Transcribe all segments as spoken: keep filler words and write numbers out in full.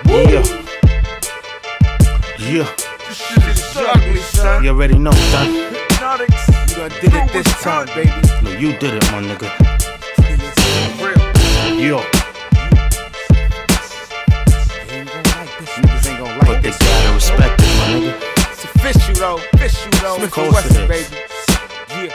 Yeah. Yeah. This shit is ugly, son. You already know, son. Hypnotics. You done did it this time, baby. No, you did it, my nigga. Real. Yo. Niggas ain't gonna like But they this. gotta respect it, my nigga. It's official though, official though. Smif-n-wessun, baby. Yeah.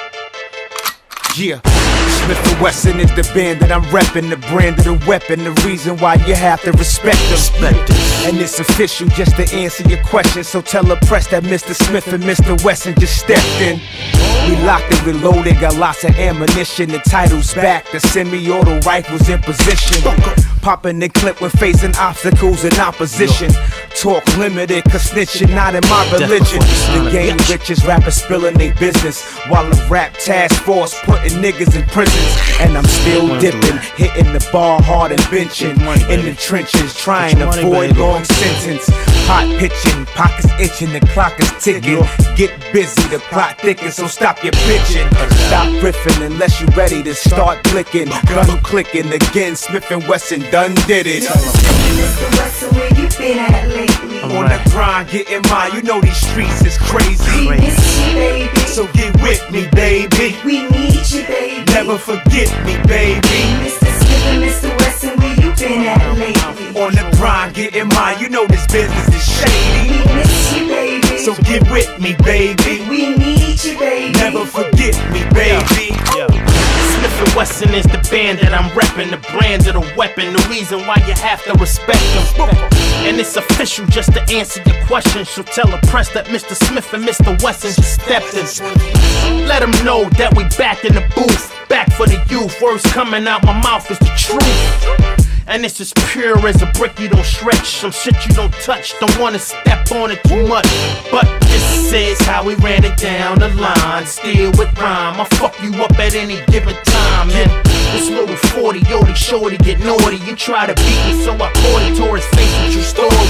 Yeah. Smif-n-wessun is the band that I'm reppin', the brand of the weapon, the reason why you have to respect them. Respect it. And it's official just to answer your question. So tell the press that Mister Smith and Mister Wesson just stepped in. We locked and reloaded, got lots of ammunition. The title's back, the semi-auto rifles in position. Popping the clip when facing obstacles and opposition. Talk limited, cause snitching not in my religion. The game riches, rappers spilling their business, while the rap task force putting niggas in prisons. And I'm still dipping, hitting the bar hard and benching. In the trenches, trying to avoid long sentence. Hot pitching, pockets itching, the clock is ticking. Get busy, the plot thickens, so stop your bitching. Stop riffing unless you ready to start clicking. Gun clicking again, Smif-n-wessun done did it. Mister Wessun, where you been at lately? On the grind, getting mine, you know these streets is crazy. We miss you, baby. So get with me, baby. We need you, baby. Never forget me, baby. Mister Smith and Mister Wessun, where you been at lately? On the grind, getting mine, you know this business is shady. We miss you, baby. So get with me, baby. We need you, baby. Never forget me, baby. Smif-n-wessun is the band that I'm reppin', the brand of the weapon, the reason why you have to respect them. And it's official just to answer your question. So tell the press that Mister Smith and Mister Wesson just stepped in. Let them know that we back in the booth, back for the youth. Words coming out my mouth is the truth. And it's as pure as a brick you don't stretch. Some shit you don't touch, don't wanna step on it too much. But this is how we ran it down the line. Still with rhyme, I'll fuck you up at any given time. And this little forty, yo, they shorty get naughty. You try to beat me, so I caught it to his face with your story.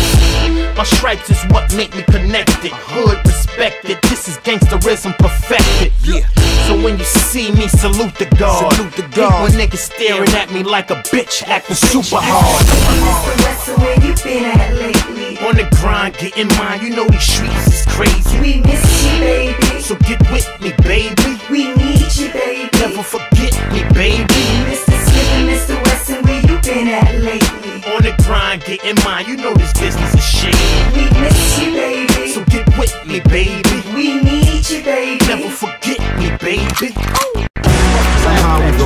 And my stripes is what make me connected. Hood respected, this is gangsterism perfected. Yeah. So when you see me, salute the guard. Salute the guard. Hate when niggas staring at me like a bitch, acting super hard. Mister Wessun, where you been at lately? On the grind, getting mine, you know these streets is crazy. We miss you, baby. So get with me, baby. We need you, baby. Never forget me, baby. Mister Smith and Mister Wessun, where you been at lately? On the grind, getting mine, you know this business is shady. We miss you, baby. So get with me, baby. We need you, baby. Never forget me, baby. Somehow we go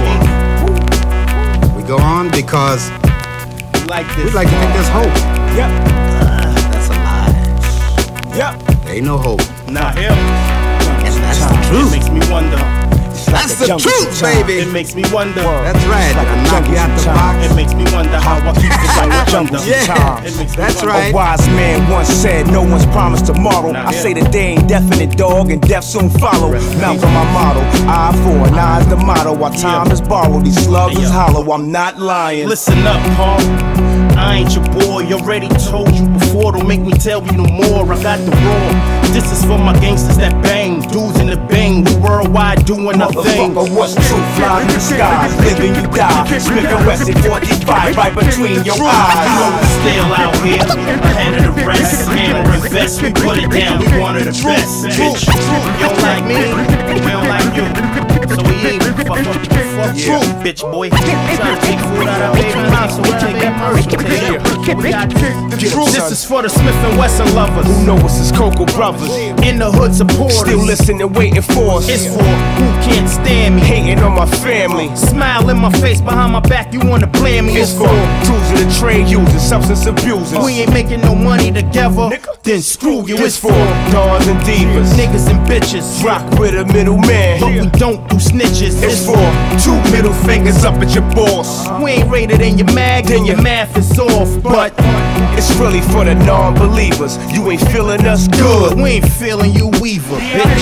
on. We go on because We like this. we like to think there's hope. Yep. That's a lie. Yep. There ain't no hope. Not him. And that's the It truth. makes me wonder. That's the truth, baby. It makes me wonder. That's right. I knock you out the box. It makes me wonder how I keep this like a jungle. Yeah, It makes me that's wonder. right. A wise man once said, no one's promised tomorrow. Now I here. say the day ain't definite, dog, and death soon follow. Malcolm, my motto. Eye for an eye is the motto. While time is borrowed, these slugs Hey, is yo. hollow. I'm not lying. Listen up, Paul. I ain't your boy, already told you before. Don't make me tell you no more. I got the raw. This is for my gangsters that bang, dudes in the bang. We worldwide doing our thing. Motherfucker, what's true? Fly in the skies, living you die. Smif-n-wessun forty-five right between your You know eyes. we still out here, ahead of the rest. Hammer and vest, we put it down, we one of the best. Bitch, you don't like me, we don't like you. So we even fuck up, fuck you, bitch boy. Try to take food out of baby house, so we take that merch. We got this is for the Smif-n-wessun lovers Who know us as Cocoa Brothers? in the hood supporters. Still listening, waiting for us. It's for who can't stand me. Hating on my family. Smile in my face, behind my back, you wanna blame me. It's for tools of the trade users, substance abusers. We ain't making no money together, then screw you. It's for dogs and divas. Niggas and bitches, Rock with a middleman. but we don't do snitches. It's for two middle fingers up at your boss. We ain't rated in your mag, then your math is off. But It's really for the non-believers. You ain't feeling us good. we ain't feeling you either, bitch.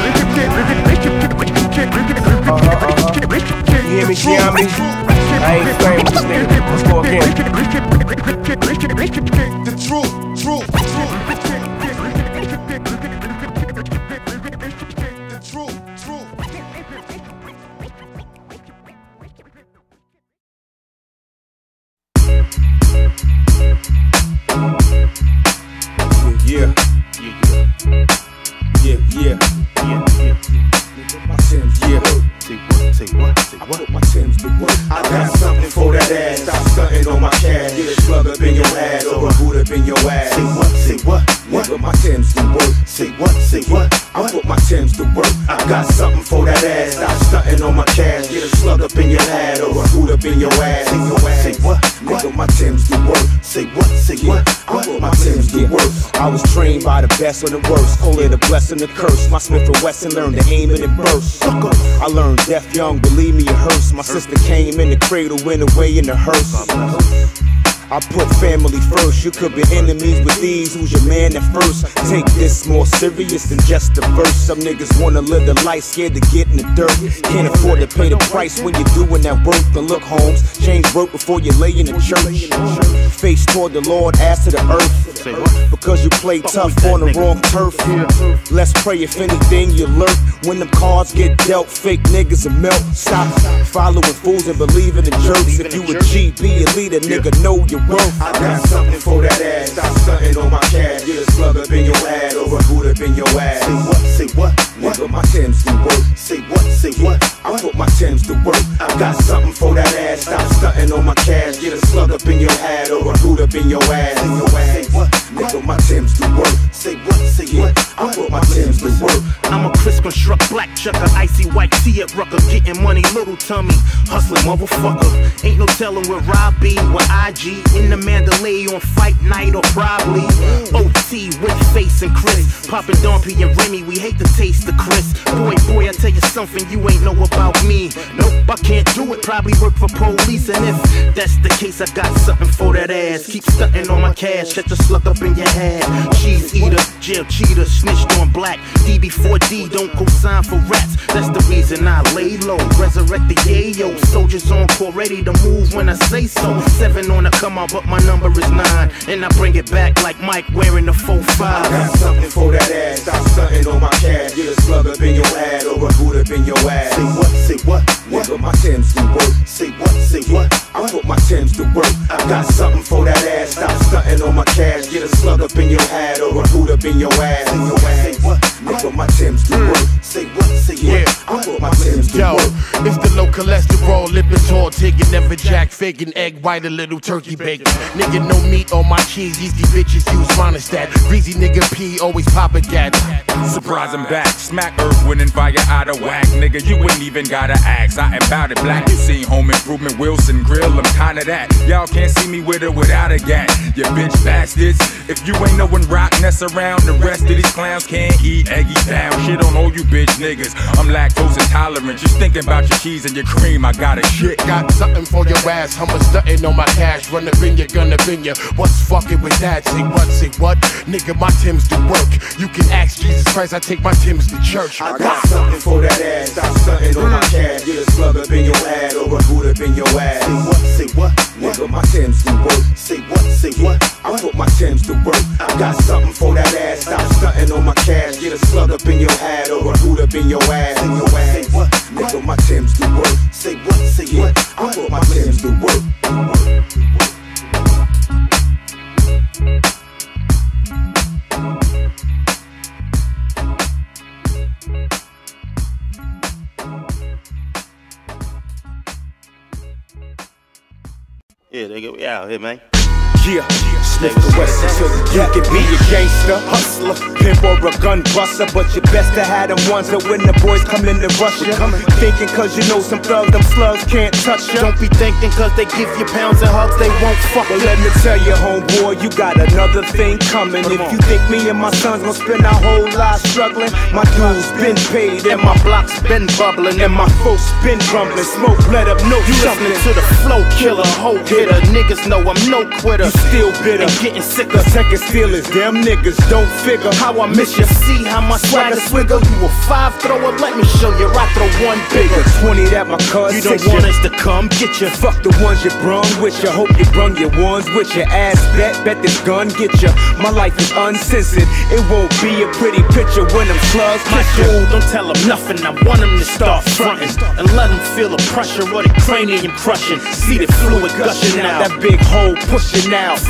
You hear me, Giambi? I ain't playing with this nigga. Let's go again. The truth, truth, truth. The truth, truth. I put my Timbs to work. I got something for that ass. Stop stunting on my cash. Get a slug up in your ass or a boot up in your ass. Say what? Say what? What? Put my Timbs to work. Say what? Say what? I put my Timbs to work. I got something for that ass. Stop stunting on my cash. Get a slug up in your head or a boot up in your ass. Say what? Say what? I put my Timbs to work. Say what? Say what? I put my Timbs to work. I was trained by the best of the worst. Call it a blessing or curse. My Smif-n-wessun learned to aim it and burst. I learned deaf young, believe me it hurts. My sister came in the cradle, went away in the hearse. I put family first. You could be enemies with these. Who's your man at first? Take this more serious than just a verse. Some niggas wanna live the life, scared to get in the dirt. Can't afford to pay the price when you're doing that work. But look, Holmes, change work before you lay in the church. Face toward the Lord, ass to the earth. Because you play tough on the wrong turf. Let's pray if anything you lurk. When them cards get dealt, fake niggas will melt. Stop following fools and believing in jerks. If you a G, be a leader, nigga, know your worth. I got something for that ass. Stop stunting on my cash. Get a slug up in your head or a boot up in your ass. Say what? Say what? What? Put my Timbs to work. Say what? Say what? I put my Timbs to work. I got something for that ass. Stop stunting on my cash. Get a slug up in your head or a boot up in your ass. Say what? I put my Timbs to work. Say what? Say what? I put my Timbs to work. I'm a crisp construct black chucker, icy white tee at Rucker, getting money, little tummy, hustling motherfucker. Ain't no telling where Rob be, where I G, in the Mandalay on fight night or probably O T with Face and Chris, popping Dompy and Remy. We hate the taste of Chris. Boy, boy, I tell you something you ain't know about me. Nope, I can't do it. Probably work for police, and if that's the case, I got something for that ass. Keep stunting on my cash, catch a slug up in your head. Cheese eater, jail cheater, snitched on black. D B four D, don't go sign for rats. That's the reason I lay low. Resurrect the yayo. Soldiers on call, ready to move when I say so. Seven on the come out, but my number is nine. And I bring it back like Mike wearing the four five. I got something for that ass. Stop stunting on my cash. Get a slug up in your head or a boot up in your ass. Say what? Say what? What? Put my Timbs to work. Say what? Say what? I put my Timbs to work. I got something for that ass. Stop stunting on my cash. Get a slug up in your head or a boot up in your ass. Say what? I put my Timbs to work. Say what? Say what? I put my Timbs to Yo, work. it's the low cholesterol, lipid tall, taking never jack, faking egg white, a little turkey bacon. Nigga, no meat on my cheese, these bitches use monostat. Greasy nigga P, always pop a gat. Surprise, I'm back. Smack earth, wind and fire out of whack. Nigga, you ain't even gotta ask. I am bout it black. You seen Home Improvement, Wilson Grill, I'm kinda that. Y'all can't see me with or without a gat. You bitch bastards. If you ain't knowin' rockness around, the rest of these clowns can't eat eggy down. Shit on all you bitch niggas. I'm lactose intolerant. Just thinking about your cheese and your cream, I got a shit. Got something for your ass, I'm a stunting on my cash. Run up in ya, gun up in ya. What's fucking with that? Say what, say what? Nigga, my Timbs do work. You can ask Jesus Christ, I take my Timbs to church. I got something for that ass. Stop stunting on my cash. Get a slug up in your head or a boot up in your ass. Say what? Say what? Nigga, my Timbs do work. Say what? Say what? I put my Timbs to work. I got something for that ass. Stop stunting on my cash. Get a slug up in your head or a boot up in your ass. Say what? Nigga, my Timbs do work. Say what? Say what? I put my Timbs to work. Yeah, they go, yeah, here, man. Yeah, Smif-n-wessun, so you can be a gangster, hustler, pimp or a gun buster, but you best to have them ones that when the boys come in to rush you. Thinking cause you know some thugs, them slugs can't touch you. Don't be thinking cause they give you pounds and hugs, they won't fuck Well, you. let me tell you, homeboy, you got another thing coming. If you think me and my sons gon' spend our whole lives struggling, my dues been paid and my block's been bubbling and my folks been rumbling. Smoke, let up, no You something. listening to the flow killer, hoe hitter. Niggas know I'm no quitter. Still bitter, and getting sicker. The second steal is damn niggas don't figure How I miss you, see how my swagger swiggle. You a five thrower, let me show you I throw one bigger. twenty that my cuz You don't want us to come get you. Fuck the ones you brung with you. Hope you brung your ones with your ass bet. Bet this gun get you. My life is uncensored. It won't be a pretty picture when them slugs My kiss you. dude, don't tell them nothing. I want them to start fronting and let them feel the pressure or the cranium crushing. See the fluid gushing out. That big hole pushing out From the bottom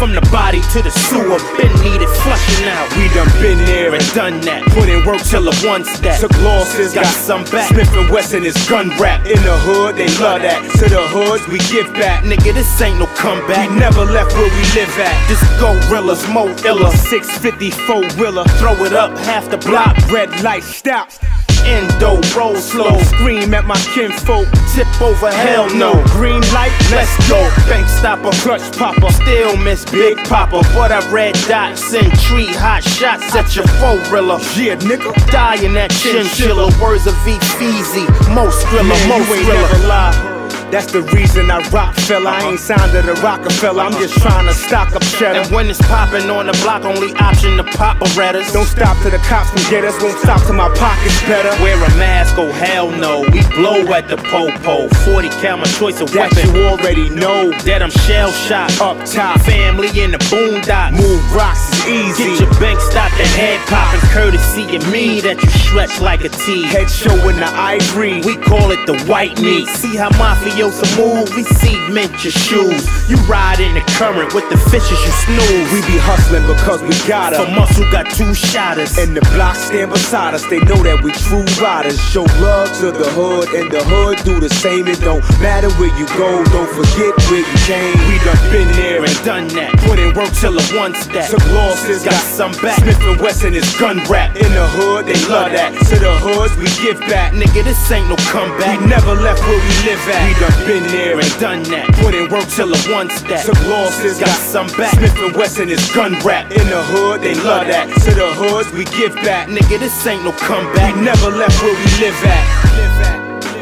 body to the sewer, been needed flushing out. We done been there And done that. put in work Till the one step. took losses, Got some back. Smif-n-Wessun is gun rap. In the hood, they love that. To the hoods, we give back. Nigga, this ain't no comeback. We never left where we live at. This gorillas, mo illa. six fifty-four wheeler, Throw it up, half the block. red light stop. Endo, roll slow. Scream at my kinfolk. Tip over, hell no. Green light, Let's go. Bank stopper, clutch popper. still miss Big Papa. But I red dots and tree hot shots at your four-riller. Yeah, nigga. Die in that chinchilla. Words of V Feezy. Most thriller, Man, most you ain't thriller. never lie. That's the reason I rock, fella. I ain't signed to the Rockefeller. I'm just trying to stock up cheddar. And when it's popping on the block, only option the pop Berettas. Don't stop till the cops can get us. Won't stop till my pockets better. Wear a mask, oh hell no. We blow at the po-po. forty cal, my choice of That weapon. you already know. That I'm shell shot. Up top, Family in the boondocks. move rocks is easy. Get your bank stopped and head popping. Courtesy of me that you stretch like a T. Head showing the ivory. We call it the white meat. See how mafiosa move? We cement your shoes. You ride in the current with the fishes you snooze. We be hustling because we got For her. muscle got two shotters. And the block stand beside us. They know that we true riders. Show love to the hood, and the hood do the same. It don't matter where you go. Don't forget where you came. We done been there And done that. put in work Till the one step. took losses, Got some back. Smif-n-Wessun is gun rap. In the hood, they love that. To the hoods, we give back. Nigga, this ain't no comeback. We never left where we live at. We done been there And done that. put in work Till the one step. took losses, Got some back. Smif-n-Wessun is gun rap. In the hood, they love that. To the hoods, we give back. Nigga, this ain't no comeback. We never left where we live at. Live at.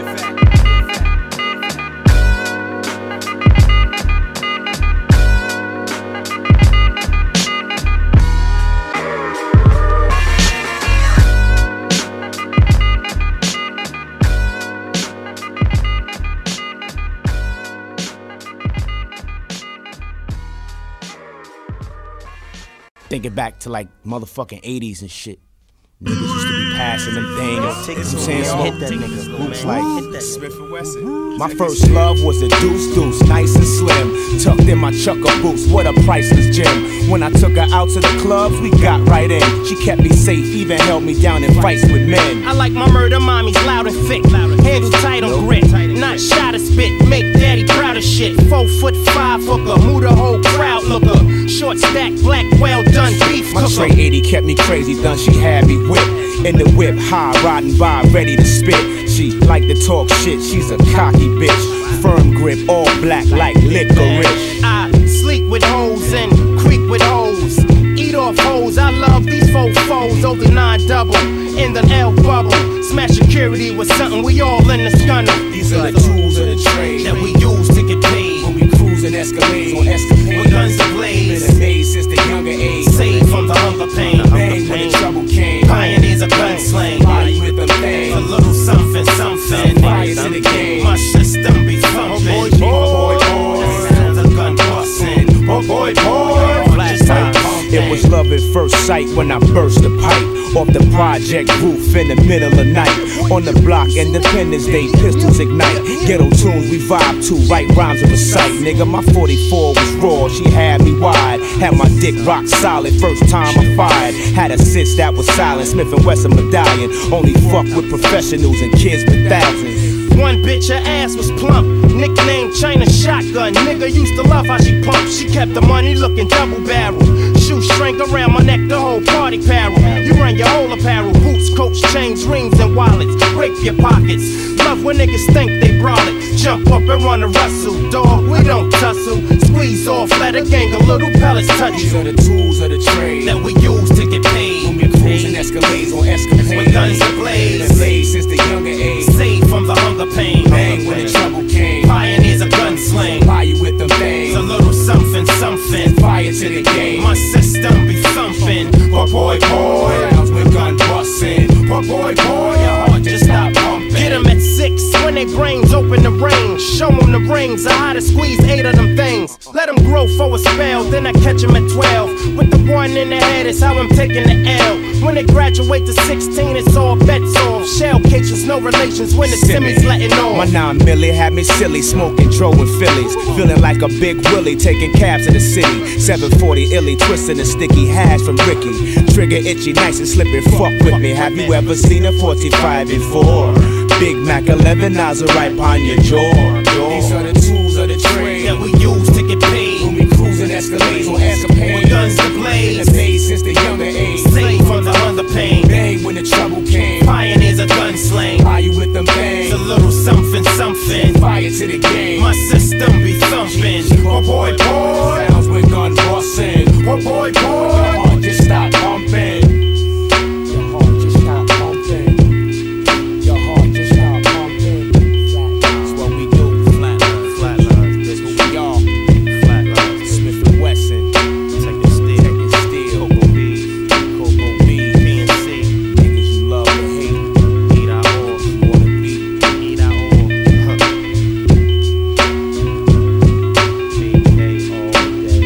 Thinking back to like motherfucking eighties and shit. Niggas used to be passing them things. You know what I'm saying? Smoke niggas. Groups like Smif-n-Wessun. my first love was a deuce deuce, nice and slim. Tucked in my chucker boots, what a priceless gem. When I took her out to the clubs, we got right in. She kept me safe, even held me down in fights with men. I like my murder mommies loud and thick. Handle tight on grit. Not shy to spit. Make daddy proud of shit. Four foot five hooker. Move the whole crowd looker. Short stack, black, well done beef My cooker. Trey eighty kept me crazy, done she had me whipped. In the whip, high, riding by, ready to spit. She like to talk shit, she's a cocky bitch. Firm grip, all black like licorice. I sleep with hoes and creep with hoes. Eat off hoes, I love these four foes. Over nine double, in the L bubble. Smash security was something we all in the scunner. These are the tools of the trade That we use to get paid. when we cruise and escalade on escapades. With guns ablaze. Been amazed since the younger age. Saved from the hunger pain. Bang when the trouble came. Pioneers of gunsling. Body with them things. A little something, something. Fire to the game. My system be thumping. boy, boy, boy. Sounds of gun busting. Boy, boy, boy. Flash top pumping. It was love at first sight when I burst the pipe off the project roof in the middle of night. On the block, Independence Day, pistols ignite. Ghetto tunes we vibe to, write rhymes and recite. Nigga, my forty-four was raw, she had me wide. Had my dick rock solid, first time I fired. Had a sitch that was silent, Smif-n-Wessun medallion. Only fuck with professionals and kids with thousands. One bitch, her ass was plump. Nicknamed China Shotgun. Nigga used to love how she pumped. She kept the money looking double barrel. Shoestring around my neck, the whole party apparel. You run your whole apparel. Boots, coats, chains, rings, and wallets. Rape your pockets. Love when niggas think they brought it. Jump up and run a rustle. Dog, we don't tussle. Squeeze off, let a gang of little pellets touch These you. are the tools of the trade That we use to get paid. when we cruise and escalades on escapades. With guns ablaze. Been amazed since the younger age. Saved from the hunger pain. Bang when the trouble came. Pioneers of gunsling. Fire with them It's a things. little something, something. Fire to the game. My system be thumping. Boy, boy, boy. Rounds with gun busting. Boy, boy, boy. Your heart just stop pumping. Get him at six when When they brains open the range, show them the rings. I how to squeeze eight of them things. Let them grow for a spell, then I catch them at twelve. With the one in the head, it's how I'm taking the L. When they graduate to sixteen, it's all bets off. Shell cases, no relations when the Simmy's letting off. My nine milli had me silly, smoking Dro and Phillies. Feeling like a big Willie, taking cabs to the city. seven forty illy, twisting a sticky hash from Ricky. Trigger itchy, nice and slipping, fuck with me. Have you ever seen a forty-five before? Big Mac eleven nozzle right behind your jaw. These are the tools of the trade that we use to get paid. When we cruising Escalades or escapades. When guns to blaze, been made since the younger age. Slave from the underpain. Bang when the trouble came. Pioneers of gun slang. Why you with them things? It's a little something, something. Fire to the game. My system be thumping. Oh boy, boy. Sounds when gun bustin'. Oh boy, boy. Your heart just stop pumping. Your heart just stop pumping. Your heart just stop pumping. That's what we do. Flatlines, flatlines. That's who we are. Flatlines. Smif-n-Wessun. Take it still. Take it still. Coco Bees. Coco Bees. P N C. Niggas you love to hate. Eat our all. You wanna be. Eat our all. Huh. B K all day.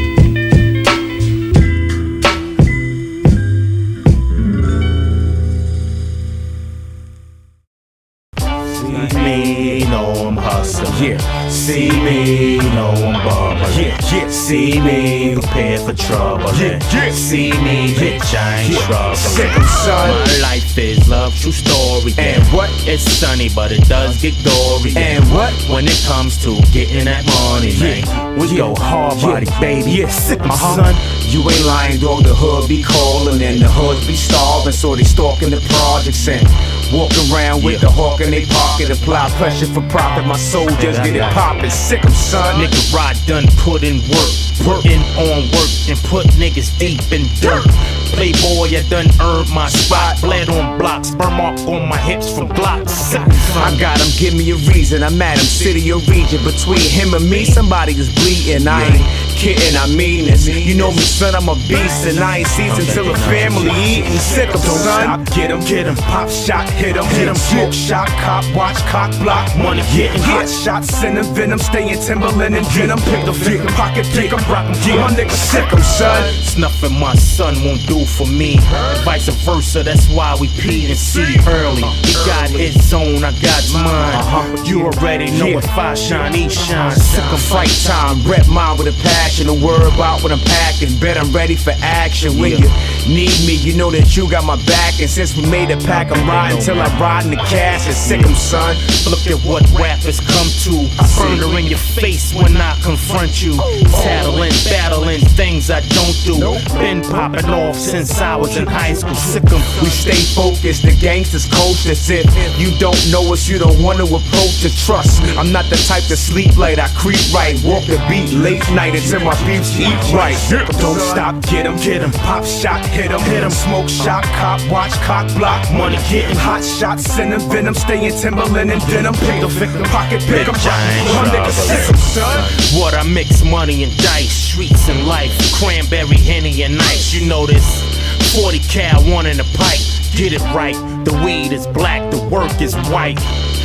See me, know I'm hustling. Yeah. See me, know I'm bubbling. Yeah, yeah. See me, prepared for trouble. Yeah, yeah. See me, bitch, I ain't struggling. Sick 'em, son. My life is love, true story. And what? It's sunny, but it does get gory. And what? When it comes to getting that money, man, we Yeah. go hard body, Yeah. baby. Yeah, sick 'em, uh-huh. son. You ain't lying, dog. The hood be calling and the hoods be starving, so they stalking the projects and walk around with Yeah. the hawk in their pocket. Apply pressure for profit. My soldiers get it poppin'. Sick 'em, son. Nigga ride done put in work, putting on work and put niggas deep in dirt. Playboy, I done earned my spot. Bled on blocks, burn mark on my hips from blocks. I got him, give me a reason. I'm at him, city or region. Between him and me, somebody is bleeding. I ain't kidding, I mean this. You know me, son, I'm a beast, and I ain't ceasing till the family eating. Sick of son. Stop, get him, get him. Pop shot, hit him, hit him. Smoke shot, cop, watch, cock, block. Money getting Hot hit. shots, send him venom, stay in Timberland and denim. Pick the finger, pocket pick 'em, rock 'em. Yeah, my nigga sick 'em, son. Snuffing my son won't do for me. Vice versa, that's why we P and C early. He got his own, I got mine. You already know Yeah. if I shine, he shines. Sick of fight time, rep mine with a passion. A word about what I'm packing. Bet I'm ready for action. When you need me, you know that you got my back. And since we made a pack, I'm riding till I ride in the cash. And sick 'em, son. Look at what rappers come to. I burn her in your face when I confront you. Tattling, battling, things I don't do. Been popping off since I was in high school. Sick 'em. We stay focused, the gangsters coach us. If you don't know us, you don't want to approach the trust. I'm not the type to sleep late, I creep right. Walk the beat late night until my peeps eat right. Don't stop, get 'em, get 'em. Pop shot, hit 'em, hit 'em. Smoke shot, cop, watch, cock, block. Money getting Hot shots, send 'em venom, stay in Timberland and denim. Pick the victim, pocket pick 'em. Bitch, I ain't My nigga struggling. sick 'em, son. What I mix money and dice, streets and life, cranberry, henny and ice. You know this. forty cal, one in a pipe. Get it right. The weed is black, the work is white.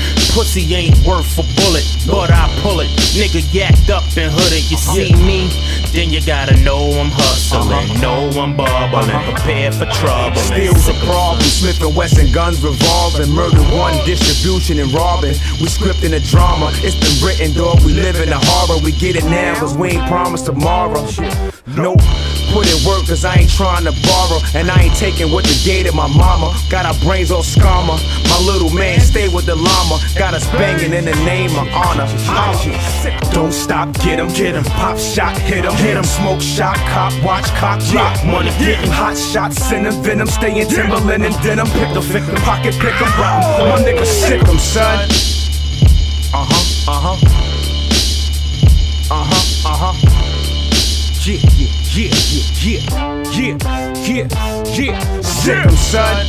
Pussy ain't worth a bullet, but I pull it. Nigga yacked up and hooded. You see me? Then you gotta know I'm hustling, know I'm bubbling, prepared for trouble. Steals a problem, Smif-n-Wessun guns revolving, murder one, distribution and robbing. We scripting a drama, it's been written, dog. We live in a horror, we get it now, cause we ain't promised tomorrow. Nope, put in work cause I ain't trying to borrow, and I ain't taking what they gave to my mama. Got our brains all scammer, my little man stay with the llama. Got us banging in the name of honor. Don't stop, get 'em, get 'em. Pop shot, hit 'em, hit 'em. Smoke shot, cop, watch, cock, block. Money getting hot shots, send 'em venom, stay in Timberland and denim. Pick the victim, pocket pick 'em, rock 'em. My nigga sick 'em, son. Uh huh, uh huh. Uh huh, uh huh. Yeah, yeah, yeah, yeah, yeah, yeah, yeah. Sick 'em, son.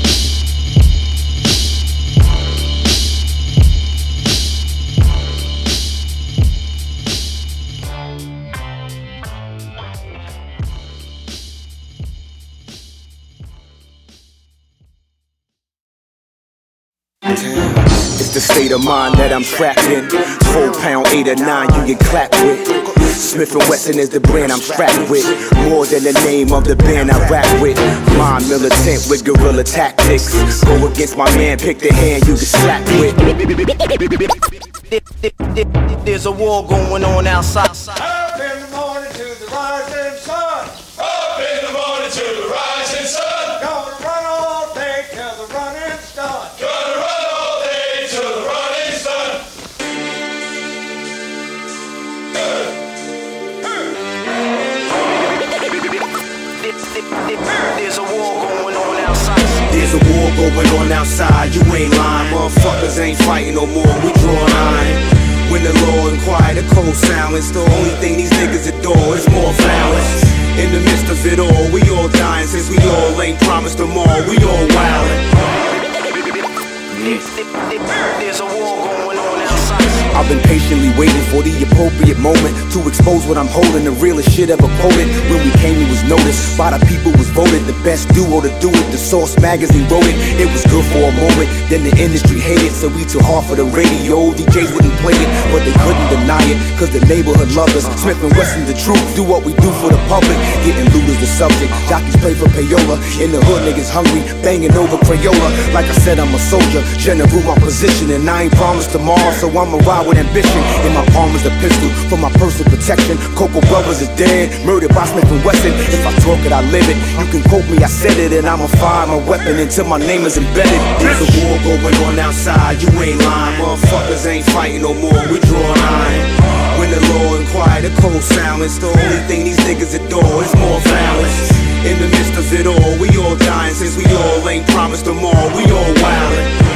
It's the the state of mind that I'm trapped in. Four pound, eight or nine, you get clapped with. Smif and Wessun is the brand I'm strapped with. More than the name of the band I rap with. Mind militant with guerrilla tactics. Go against my man, pick the hand you get slapped with. There's a war going on outside. Up in the morning to the rising sun. Up in the morning to the rising sun. Gonna run all day till the running's done. Gonna run all day till the running's done. There's a war going on outside. There's a war going on outside, you ain't lying. Motherfuckers ain't fighting no more, we draw a line. When the law and quiet, the cold silence. The only thing these niggas adore is more violence. In the midst of it all, we all dying since we all ain't promised tomorrow. We all wildin'. There's a war going on outside. I've been patiently waiting for the appropriate moment to expose what I'm holding, the realest shit ever quoted. When we came, it was noticed by the people, was voted the best duo to do it. The Source magazine wrote it. It was good for a moment, then the industry hated, so we too hard for the radio. D Js wouldn't play it, but they couldn't deny it, cause the neighborhood loved us. Smif and Wessun the truth, do what we do for the public. Getting loot is the subject, jockeys play for payola. In the hood, niggas hungry, banging over Crayola. Like I said, I'm a soldier, general my position, and I ain't promised tomorrow, so I'ma ride with ambition. In my palm is a pistol for my personal protection. Coco Brothers is dead, murdered by Smif and Wessun. If I talk it, I live it. You can quote me, I said it, and I'ma fire my weapon until my name is embedded. There's a war going on outside, you ain't lying. Motherfuckers ain't fighting no more, we draw a line. When the law and quiet, the cold silence. The only thing these niggas adore is more violence. In the midst of it all, we all dying since we all ain't promised tomorrow. We all wildin'.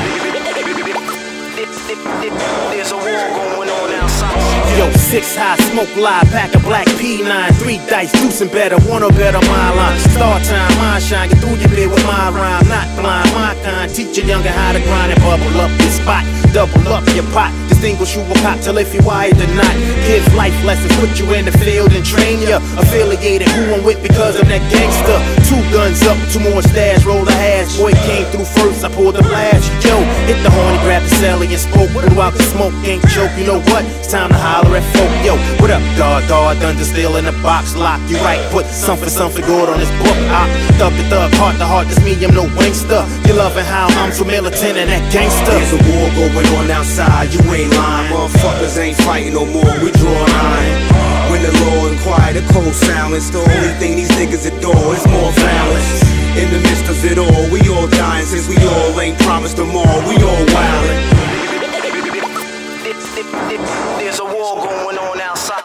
There's a war going on outside. Yo, six high, smoke live, pack a black P nine, three dice, deucing better, one or better, my line. Star time, my shine, get through your bed with my rhyme. Not blind, my kind, teach your younger how to grind and bubble up your spot. Double up your pot, distinguish you a cop till if you wired or not. Give life lessons, put you in the field and train ya. Affiliated, who I'm with because of that gangster. Two guns up, two more stash, roll the hash. Boy came through first, I pulled the blast. Yo, hit the horn, grab the celly and spoke. Blew out the smoke, ain't joke, you know what? It's time to holler at folk. Yo, what up, dawg, dawg, done just still in the box, lock. You right, put something, something good on this book. I thug to thug, heart to heart, this me, I'm no wankster. You loving how I'm so militant and that gangster. There's a war going on outside, you ain't lying. Motherfuckers ain't fighting no more, we draw a line. When the law and quiet, the cold silence. The only thing these niggas adore is more violence. In the midst of it all, we all dying since we all ain't promised tomorrow. We all wildin'. There's a war going on outside.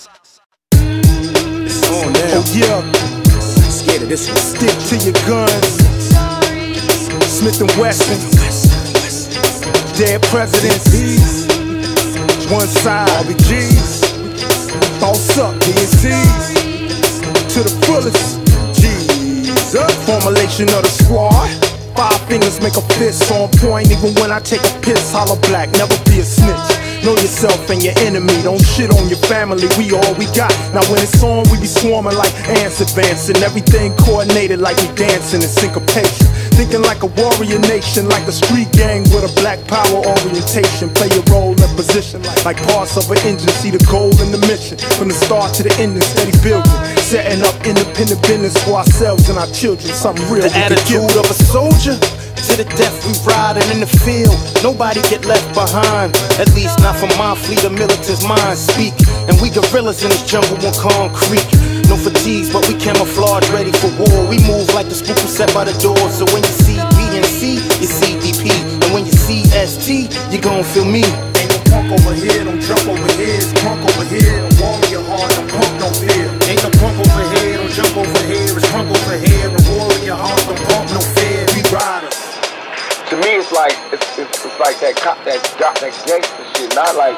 Oh, damn. Oh yeah, Scared of this one. stick to your guns. Smif and Wessun, dead presidents. One side, R B Gs. Boss up, D N Cs. To the fullest, Jesus. Formulation of the squad. Five fingers make a fist on point. Even when I take a piss, holla black, never be a snitch. Know yourself and your enemy, don't shit on your family, we all we got. Now when it's on, we be swarming like ants advancing. Everything coordinated like we dancing in syncopation. Thinking like a warrior nation, like a street gang with a black power orientation. Play your role and position like parts of an engine. See the goal and the mission, from the start to the ending, steady building. Setting up independent business for ourselves and our children, something real. The attitude of a soldier, to the death we riding in the field. Nobody get left behind, at least not from my fleet of militants' minds speak. And we gorillas in this jungle on concrete. No fatigues, but we camouflage, ready for war. We move like the spook who set by the door. So when you see B and C, you see D P. And when you see S T, you gon' feel me. Ain't no punk over here, don't jump over here. It's punk over here, don't warrior heart, don't punk no fear. Ain't no punk over here, don't jump over here. It's punk over here, a warrior heart, don't pump no fear. We riders. To me, it's like it's, it's, it's like that cop, that that gangster shit. Not like the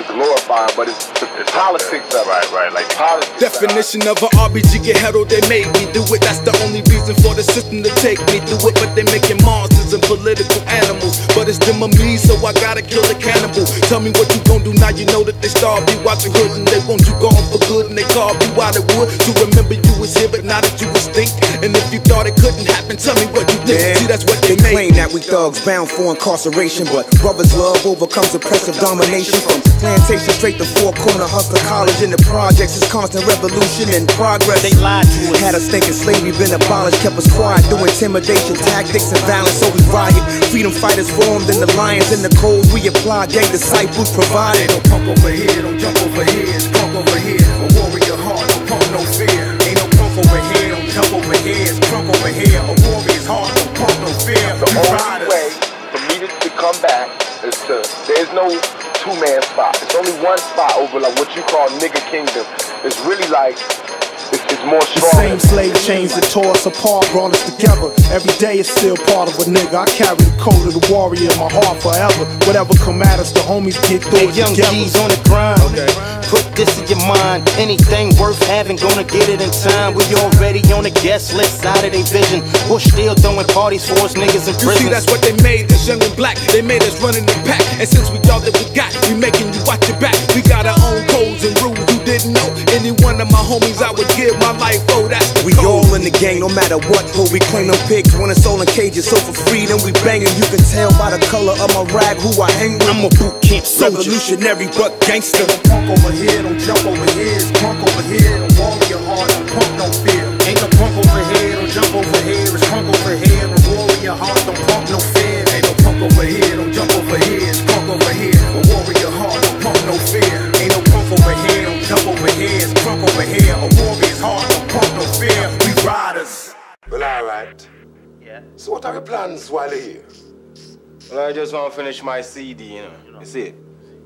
glorifying, but it's the it's politics of it. Right, right, like politics. Definition of an R B G get held, they made me do it. That's the only reason for the system to take me through it. But they making monsters and political animals. But it's them or me, so I gotta kill the cannibal. Tell me what you gon' do now, you know that they starve you out the hood, and they want you gone for good, and they carve you out of wood. To remember you was here, but now that you extinct. And if you thought it couldn't happen, tell me what you did. Yeah. See, that's what they, They made. claim that we thugs bound for incarceration, but brothers' love overcomes oppressive domination. From plantation straight to four corner hustler college, in the projects is constant revolution and progress. They lied to us. Had us thinking slavery been abolished, kept us quiet through intimidation, tactics and violence, so we riot. Freedom fighters formed in the lions in the cold we apply, gang disciples provided. Don't pump over here, don't jump over here, it's pump over here. A warrior heart, don't pump no fear. Ain't no pump over here, don't jump over here, it's crunk over here. A warrior's heart, don't pump no fear. The only way for me to, to come back is to, there's no two-man spot. It's only one spot over like what you call nigga kingdom. It's really like, it's, it's more strong. The same slave chains that tore us apart brought us together. Every day is still part of a nigga. I carry the code of the warrior in my heart forever. Whatever come at us, the homies get through Hey, it young together. G's on the grind. Okay. Put this in your mind. Anything worth having, gonna get it in time. We already on the guest list, out of their vision. Bush still throwing parties for us niggas in You prison. see, that's what they made us young and black. They made us running the pack. And since we all that we got, we making you watch your back. We got our own codes and rules you didn't know. Any one of my homies I would give my life for, that's the We code. all in the gang, no matter what. But we claim them pigs when it's all in cages. So for freedom we banging. You can tell by the color of my rag who I hang with. I'm a boot camp soldier. Revolutionary but gangster. Don't punk over here, don't jump over here, it's punk over here. A warrior heart, don't pump no fear. Ain't no punk over here, don't jump over here. It's punk over here. A warrior heart, don't pump no fear. Ain't no punk over here, don't jump over here, it's punk over here. A warrior heart, don't pump no fear. Ain't no punk over here, don't jump over here, it's punk over here. A warrior's heart, don't pump no fear. We riders. Well, alright. Yeah. So what are your plans while you're here? Well, I just want to finish my C D, you know. You see it?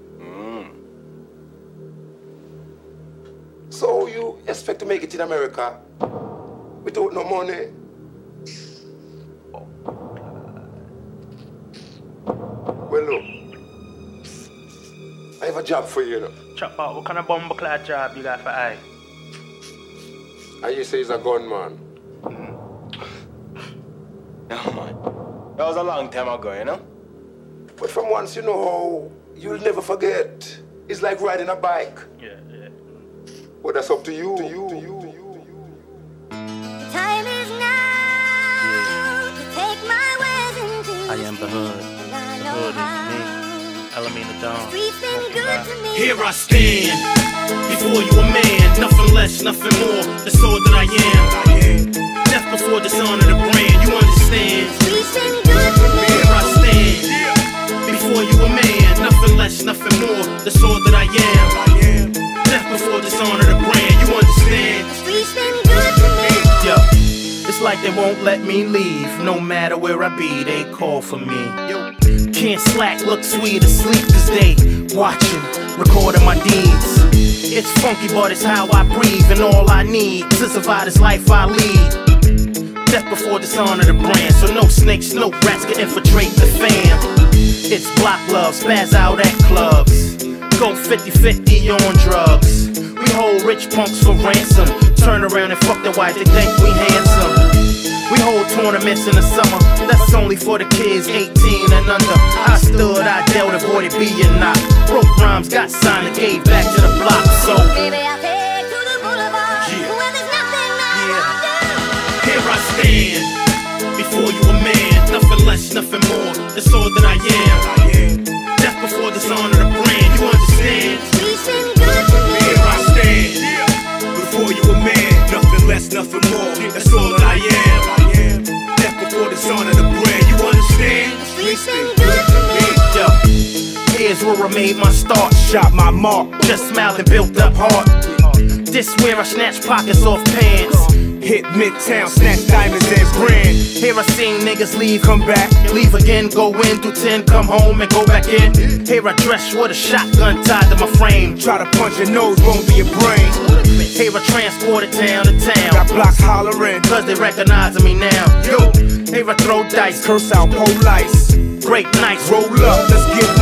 Mm. So you expect to make it in America without no money? Well, look, I have a job for you, you know. Chop out, what kind of bomb clad job you got for I? And you say he's a gunman. No, man. That was a long time ago, you know? But from once you know how, you'll never forget. It's like riding a bike. Yeah, yeah. Well, that's up to you. To you, to you, to you, to you. Time is now to take my ways into I am the hood. and I The know hood how. is me. Alameda Dawn. Streets been good to me. Here I stand, before you a man, nothing less, nothing more, the sword that I am. Death before dishonor the brand, you understand? Streets been good to me. Here I stand, before you a man, nothing less, nothing more, the sword that I am. Death before dishonor the brand, you understand? Streets been good to me. Yo, it's like they won't let me leave, no matter where I be, they call for me. Can't slack, look sweet asleep cause they watching, recording my deeds. It's funky but it's how I breathe, and all I need to survive this life I lead. Death before dishonor the brand, so no snakes, no rats can infiltrate the fam. It's block love, spaz out at clubs, go fifty fifty on drugs. We hold rich punks for ransom, turn around and fuck their wife, they think we handsome. We hold tournaments in the summer, that's only for the kids eighteen and under. I stood, I dealt, avoided being knocked. Broke rhymes, got signed and gave back to the block, so Baby, I'll take to the boulevard Yeah. where there's nothing I won't do. here I stand, before you a man, nothing less, nothing more, the sword that I am. Death before dishonor the brand, you understand? Streets been good to me. Here I stand, Before you a man, nothing less, nothing more. That's all that I am. Death before dishonor the brand, you understand? Streets been good to me. yo, here's where I made my start. Shot my mark. Just smiled and built up heart. This where I snatch pockets off pants. Hit Midtown, snatch diamonds and brand. Here I seen niggas leave, Come back. leave again, go in, do ten, come home and go back in. Here I dress with a shotgun tied to my frame. Try to punch your nose, won't be a brain. Here I transported town to Got town, blocks hollering. cause they recognizing me now. Yo, here I throw dice, Curse out police. great nights, Roll up, let's get nice. The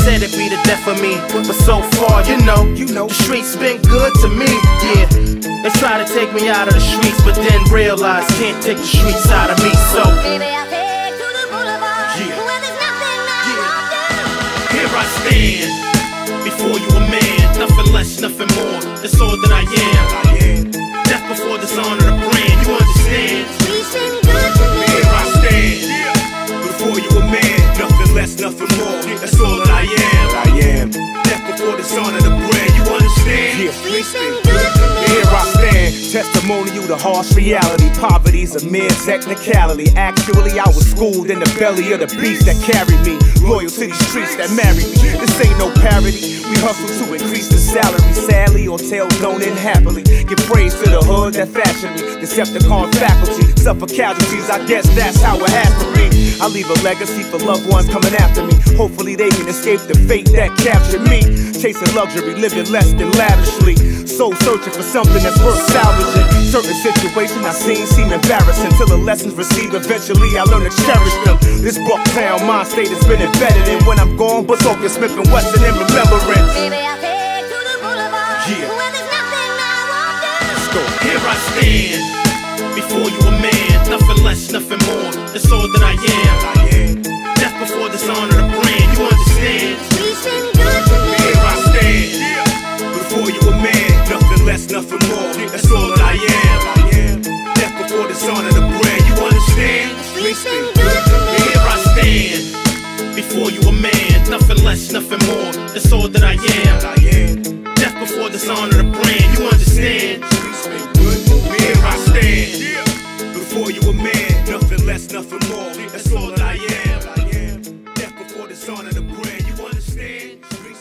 said it'd be the death of me, but so far, you know, you know, the streets been good to me. Yeah, they try to take me out of the streets, but then realize can't take the streets out of me. So Baby, I'll take to the boulevard, yeah. where there's nothing I won't do. Here I stand, before you a man, nothing less, nothing more. That's all that I am. Death before dishonor the brand, you understand? Streets been good to me. Here I stand, before you a man, nothing less, nothing more. That's all that I am. I am. Death before dishonor the brand, you understand? Yeah. Streets been good to me. Here I stand, testimonial to harsh reality. Poverty's a mere technicality. Actually, I was schooled in the belly of the beast that carried me. Loyal to these streets that married me. This ain't no parody. We hustle to increase the salary. Sadly, or tails don't end happily. Give praise to the hood that fashioned me. Decepticon faculty, suffer casualties. I guess that's how it has to be. I leave a legacy for loved ones coming after me. Hopefully they can escape the fate that captured me. Chasing luxury, living less than lavishly. Soul searching for something that's worth salvaging. Certain situations I seen seem embarrassing. Till the lessons received, eventually I learn to cherish them. This Bucktown mind state has been embedded in. When I'm gone, but talk your Smif-n-wessun in remembrance. Baby, I'll take to the boulevard, Yeah. where there's nothing I won't do. Let's go. Here I stand, before you a man, nothing less, nothing more. That's all that I am. Death before dishonor the brand, you understand? Streets been good to me. Here I stand, before you a man, nothing less, nothing more. That's all that I am. Death before dishonor the brand, you understand? Streets been good to me. Here I stand, before you a man, nothing less, nothing more. That's all that I am. Death before dishonor the brand, you understand? Here I stand, before you a man, nothing less, nothing more. That's all that I am. Death before dishonor the brand, you understand?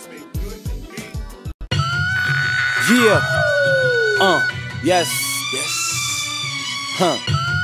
Yeah. Uh. Yes. Yes. Huh.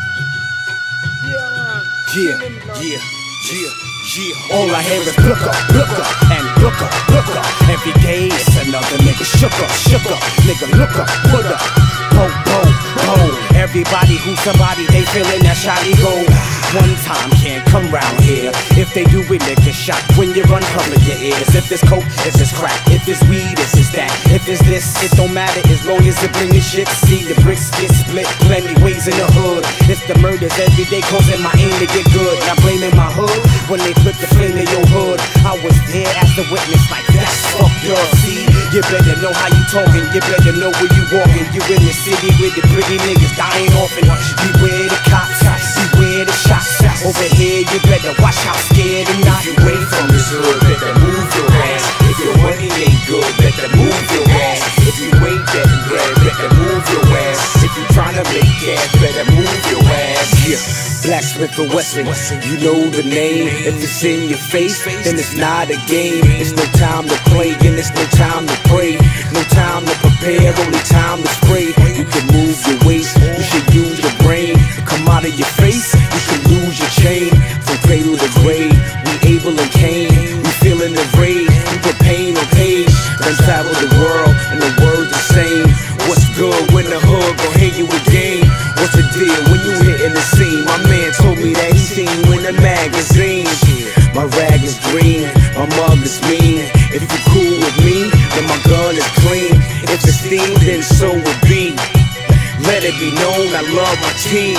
Yeah. Yeah. Yeah. Yeah. All I hear is look up, look up, and look up, look up. Every day it's another nigga shook up, shook up. Nigga look up, put up, po, po, po. Everybody who's somebody, they feeling that shotty go. One time can't come round here. If they do it, nigga shot. When you run, cover your ears. If it's coke, if it's crack, if it's weed, if it's that. If it's this, it don't matter as long as it bring your shit. See the bricks get split plenty ways in the hood. It's the murders every day causing my aim to get good. Not blaming my hood when they flip the flame in your hood. I was there as the witness, like that's fucked up. See, you better know how you talking. You better know where you walking. You in the city with the pretty niggas dying often. Beware the cops, beware the shots. Over here, you better watch how scared and not. If you ain't from this hood, better move your ass. If your money ain't good, better move your ass. If you ain't getting bread, better move your ass. If you tryna make cash, better move your ass. Yeah. Black Smif-n-wessun, you know the name. If it's in your face, then it's not a game. It's no time to play, and it's no time to pray. No time to prepare, only time to spray. You can move your waist, you should use your brain. Come out of your face, you can lose your chain. From cradle to grave, we Abel and Cain. We feeling the rage, we put pain on page. Then travel the world, and the words the same. What's good when the hood gon' hear you again? What's the deal when you hitting the scene? My man told me that he seen you in the magazine. My rag is green, my mug is mean. If you cool with me, then my gun is clean. If it's steam, then so it be. Let it be known I love my team.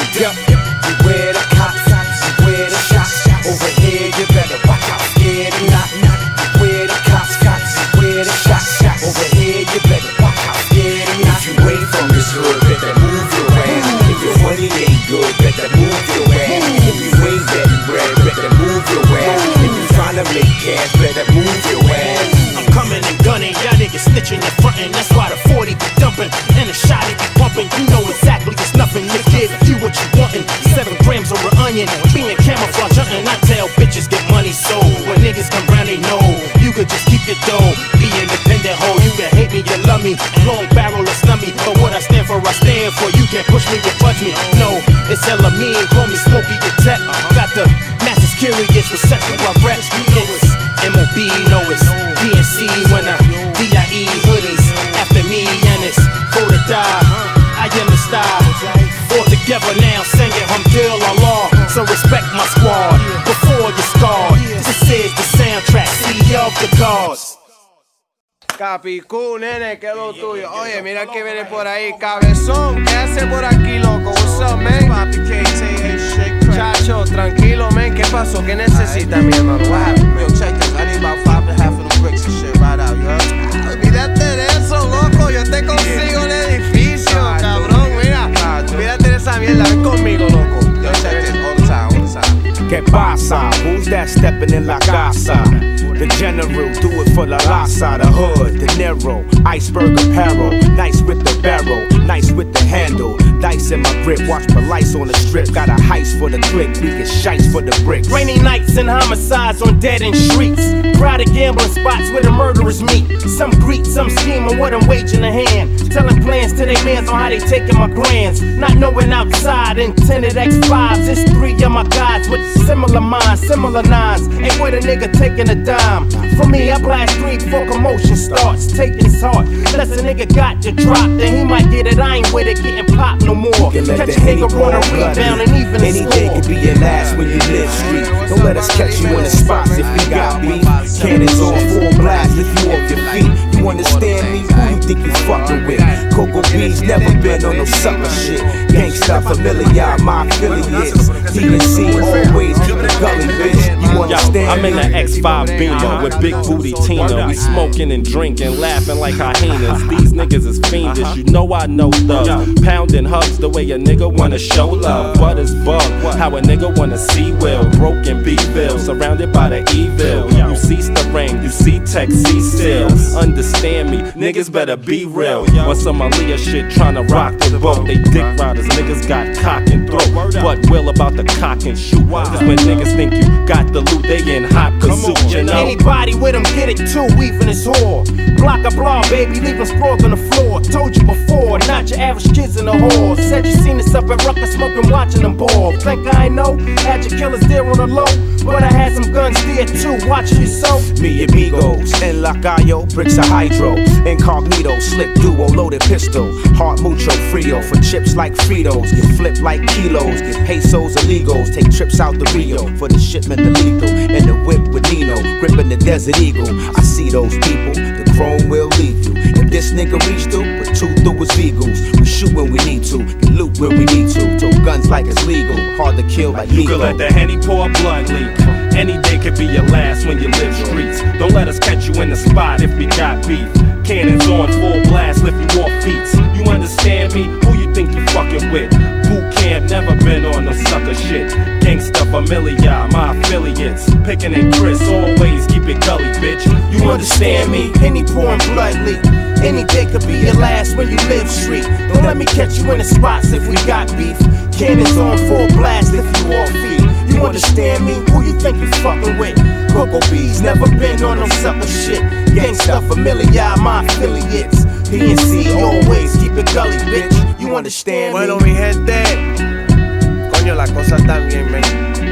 Beware the cops, beware the shots. Over here, you better watch out, scared or not. Beware the cops, beware the shots. Over here, you better watch out, scared or not. If you ain't from this hood, better move your ass. If your money ain't good, better move your ass. If you ain't getting bread, better move your ass. If you tryna make cash, better move your ass. I'm coming and gunning, y'all niggas snitching and frontin'. That's why the forty be dumping and the shot it be pumping. You know exactly it's nothing. You give you what you wantin'. Seven grams of an onion, being camouflage hunting. I tell bitches get money sold. When niggas come round, they know you could just keep your dough. Be independent, ho. You can hate me, you love me. Long barrel or slummy, but what I stand for, I stand for. You can't push me, you budge me. No, it's hella mean. Call me Smokey the Tech. Got the master's curious with sexual reps. It's M O B, know it's D N C when I D I E hoodies after me and it's for the die. I am the style. All together now, singing Hamdil Allah. So respect my squad before you scarred. This is the soundtrack, city of the the cards. Capicú, nene, que es lo tuyo. Oye, mira que viene por ahí, cabezón. ¿Qué hace por aquí, loco? What's up, man? Chacho, tranquilo, man. ¿Qué pasó? ¿Qué necesita, mi hermano? What happened, man? Yo, check this. I need about five and a half of them bricks and shit right out, you heard? Olvídate de eso, loco. Yo te consigo un edificio, cabrón. Mira, olvídate de esa mierda. Ven conmigo, loco. Yo, check this all the time, all the time. ¿Qué pasa? Who's that stepping in la casa? The general, do it for la raza, the hood, the narrow, iceberg apparel, nice with the barrel, nice with the handle, dice in my grip, watch my lights on the strip, got a heist for the click, we get shites for the bricks. Rainy nights and homicides on dead-end streets, crowded gambling spots where the murderers meet. Some greet, some scheme on what I'm waging a hand, telling plans to their mans on how they taking my grands. Not knowing outside, intended X fives, it's three of my guys with similar minds, similar nines. Ain't with a nigga taking a dime. For me, I blast three before commotion starts. Taking his heart, unless a nigga got to drop, then he might get it. I ain't with it, getting popped no more. Catch a nigga on a rebound and even any day could be your last when you live street. Don't let us catch you in the spots if we got beef. Cannons on full blast if you off your feet. You understand me? Who you think you fucking with? Coco B's never been on no sucker shit. Gangsta familiar, my affiliates. T and C always keep the gully, bitch. You understand? I'm in the X five Beamer with big booty Tina. We smoking and drinking, laughing like hyenas. These niggas is fiendish, you know I know thugs. Pounding hugs the way a nigga wanna show love. What is bug? How a nigga wanna see Will. Broken B-Bill, surrounded by the evil. You cease the rain, you see tech, see still. Understand me, niggas better be real. On some Aaliyah shit, tryna rock the boat. They dick riders, niggas got cock and throat. But will about the cock and shoot. Cause when niggas think you got the loot, they in hot pursuit, you know. Anybody with him get it too, weaving his whore. Block a blah, baby, leave him sprawled on the floor. Told you before, not your average kids in the hall. Said you seen us up at Rucker smoking, watching them ball. Think I ain't know, had your killers there on the low. But I had some guns there too, watching you so. Me amigos, en la calle, bricks of hydro. Incognito, slick duo, loaded pistol. Hard mucho frio, for chips like Fritos. Get flipped like kilos, get pesos illegals. Take trips out the Rio, for the shipment illegal. In the whip with Nino, gripping the Desert Eagle. I see those people, the chrome will leave you. If this nigga reach through, put two through his vehicles. We shoot when we need to, get loot where we need to. Tow guns like it's legal, hard to kill like You legal. could let the Henny pour blood leak. Any day could be your last when you live streets. Don't let us catch you in the spot if we got beef. Cannons on full blast, lift you off feet. You understand me? Who you think you fucking with? Boot camp, never been on no sucker shit. Gangsta familiar, my affiliates. Pickin' and Chris, always keep it gully, bitch. You understand me? Any pouring blood leak. Any day could be your last when you live street. Don't let me catch you in the spots if we got beef. Cannons on full blast, lift you off feet. You understand me? Who you think you fucking with? Coco B's never been on no sucker shit. Gangsta familiar, my affiliates. P N C always keep it gully, bitch. You understand Bueno, me? mi gente, coño, la cosa está bien, man.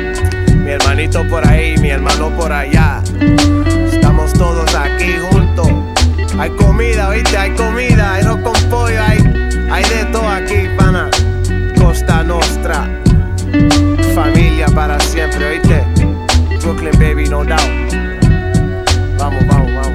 Mi hermanito por ahí, mi hermano por allá. Estamos todos aquí juntos. Hay comida, ¿viste? Hay comida, hay arroz con pollo, hay, hay de todo aquí, pana. Costa Nostra. Familia para siempre, ¿oíste? Brooklyn, baby, no doubt. Vamos, vamos, vamos.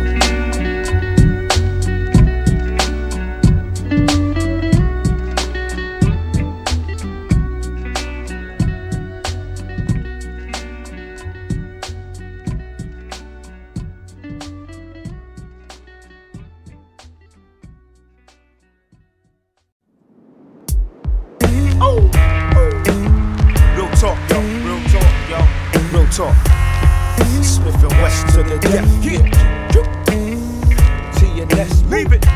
Real talk, yo. Real talk, yo. Real talk. Smif-n-wessun to the death. Yeah. T and S, leave it.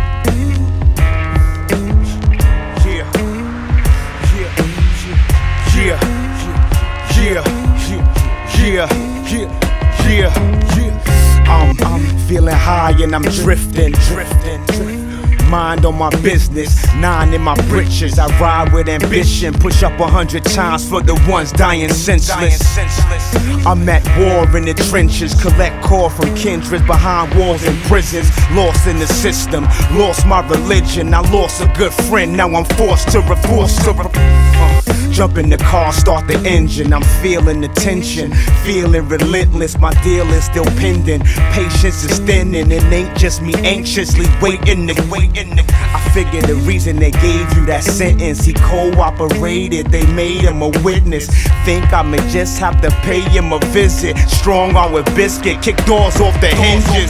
Yeah. Yeah. Yeah. Yeah. Yeah. Yeah. Yeah. Yeah. Um, I'm feeling high and I'm drifting, drifting, drifting. Mind on my business, nine in my britches. I ride with ambition, push up a hundred times for the ones dying senseless. I'm at war in the trenches, collect core from kindreds behind walls and prisons. Lost in the system, lost my religion. I lost a good friend, now I'm forced to reforce to re uh, Jump in the car, start the engine. I'm feeling the tension, feeling relentless. My deal is still pending. Patience is thinning, and ain't just me anxiously waiting to waiting. I figure the reason they gave you that sentence, he cooperated. They made him a witness. Think I may just have to pay him a visit. Strong arm with biscuit, kick doors off the hinges.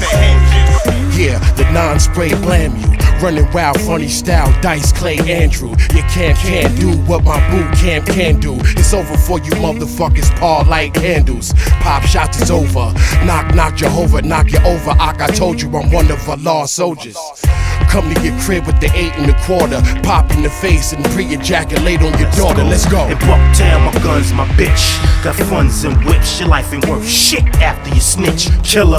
Yeah, the non-spray blam you. Running wild, funny style, Dice, Clay, Andrew. You can't, can't do what my boot camp can do. It's over for you motherfuckers, paw like candles. Pop shots is over. Knock, knock, Jehovah, knock you over. Ak, I told you I'm one of our lost soldiers. Come to your crib with the eight and a quarter. Pop in the face and pre-ejaculate on your daughter. Let's go. In Bucktown, my gun's my bitch. Got funds and whips. Your life ain't worth shit after you snitch. Killer.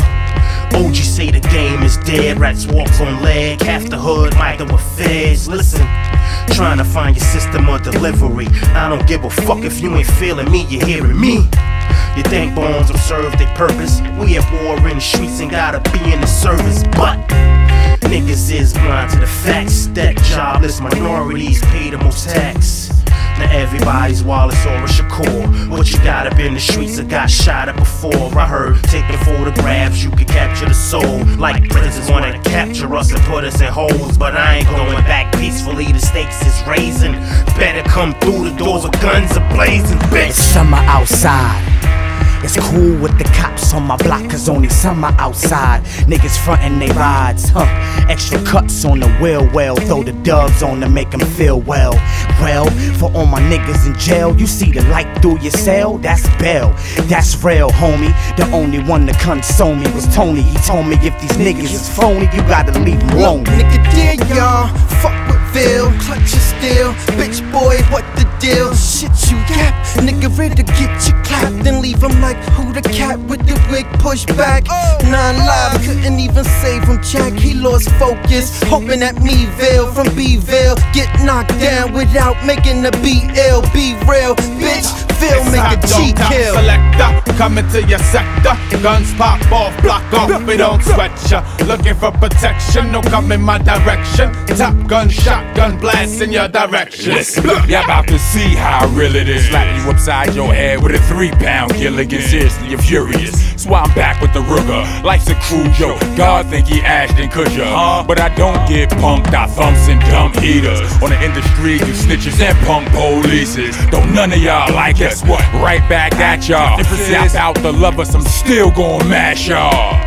O G say the game is dead. Rats walk on leg. Half the hood might with feds. Listen, trying to find your system of delivery. I don't give a fuck if you ain't feeling me, you're hearing me. You think bombs will serve their purpose? We at war in the streets and gotta be in the service. But niggas is blind to the facts that jobless minorities pay the most tax. Now everybody's Wallace or a Shakur. What you got up in the streets that got shot at before? I heard taking photographs, you could capture the soul. Like prisons wanted to capture us and put us in holes. But I ain't going back peacefully, the stakes is raising. Better come through the doors with guns ablazing, bitch. It's summer outside. It's cool with the cops on my block, cause only summer outside. Niggas frontin' they rides, huh? Extra cuts on the wheel, well, throw the dubs on to make them feel well. Well, for all my niggas in jail, you see the light through your cell? That's Bell, that's real, homie. The only one to console me was Tony. He told me if these niggas is phony, you gotta leave them alone. Nigga, dear y'all, fuck with Phil, clutch your steel. Bitch boy, what the deal? Shit you got, nigga ready to get you clapped and leave him like who the cat with the wig pushed back. Nine live couldn't even save him, Jack. He lost focus, hoping that Meville from B-ville get knocked down without making the B L. Be real, bitch. Phil make a G kill. Selector, coming to your sector. Guns pop off, block off, we don't sweat ya. Looking for protection, no come in my direction. Top gun, shotgun blast in your direction. Listen, y'all about to see how real it is. Slap you upside your head with a three pound killer. Get seriously, you're furious. That's why I'm back with the Ruger. Life's a cruel joke. God think he Ashton Kutcher. Huh? But I don't get punked, I thumps and dump heaters. On the industry, you snitches and punk polices. Don't none of y'all like us. What? Right back at y'all. See, I bout to love us, I'm still gon' mash y'all.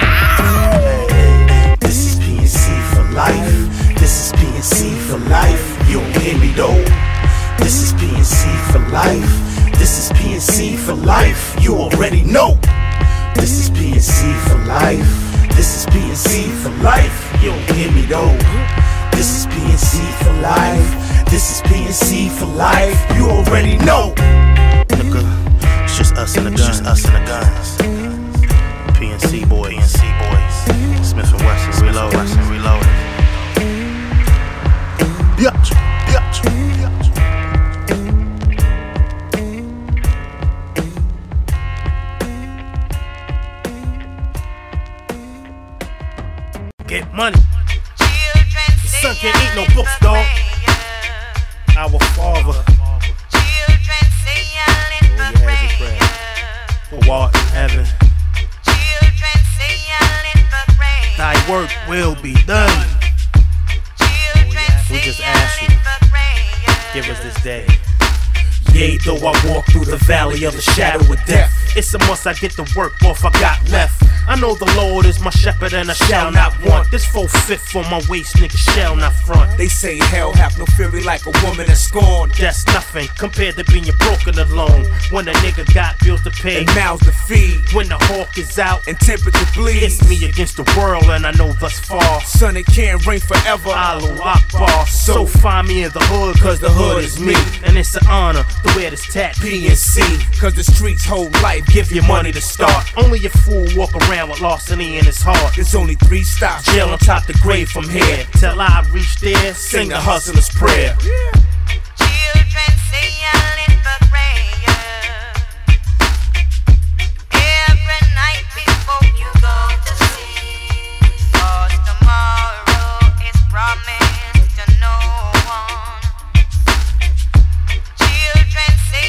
This is P N C for life. This is P N C for life. You don't hear me though. This is P N C for life. This is P N C for life. You already know. This is P N C for life. This is P N C for life. You don't hear me though. This is P N C for life. This is P N C for life. You already know. Nigga, it's just us and the guns. Just us and the guns. P N C boys. P N C boys. Smif-n-wessun reload. Reload. Biatch. Biatch. Biatch. Get money. Son can't eat no books, dog. Our Father. For what in heaven. Thy work will be done. We just ask you, give us this day. Yea, though I walk through the valley of the shadow of death, it's a must I get the work off I got left. I know the Lord is my shepherd and I shall not want. This four-fifth on my waist, nigga, shall not front. They say hell have no fury like a woman that's scorned. That's nothing compared to being broken alone. When a nigga got bills to pay and mouths to feed, when the hawk is out and temperature bleeds, it's me against the world and I know thus far. Son, it can't reign forever. Allahu Akbar. So find me in the hood, cause the hood is me. And it's an honor to wear this tat P N C, cause the streets hold life, give you money to start. Only a fool walk around with larceny in his heart. There's only three stops, jail on top the grave from here. Till I reach there, sing the hustler's prayer. Yeah. Children say I live for prayer every night before you go to sleep. Cause tomorrow is promised to no one. Children say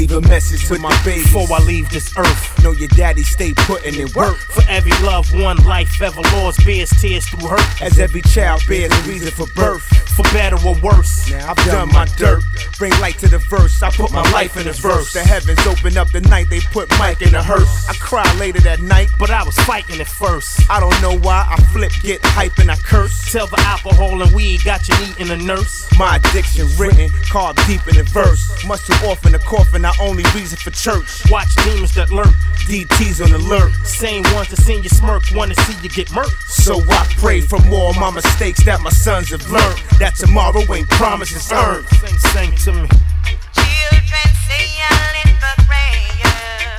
leave a message to my baby before I leave this earth. Know your daddy stay putting in work. For every loved one, life ever lost bears tears through hurt. As every child bears a reason for birth. For better or worse, now I've done my dirt. Bring light to the verse, I put my life in the verse. The heavens open up the night, they put Mike in a hearse. I cry later that night, but I was fighting it first. I don't know why I flip, get hype and I curse. Tell the alcohol and weed got you needing a nurse. My addiction written, carved deep in the verse. Much too often a coffin, our only reason for church. Watch demons that lurk, D T's on alert. Same ones that seen you smirk, wanna see you get murked. So I pray for more of my mistakes that my sons have learned. That tomorrow ain't promises earned. Sing, sing to me. Children say a little prayer